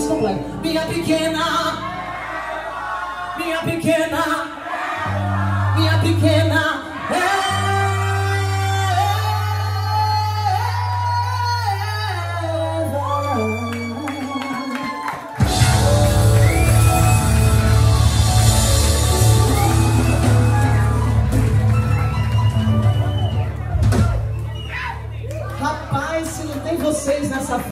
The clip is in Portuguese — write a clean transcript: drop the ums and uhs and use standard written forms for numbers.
isso completo. Minha pequena, minha pequena, minha pequena Rapaz, se não tem vocês nessa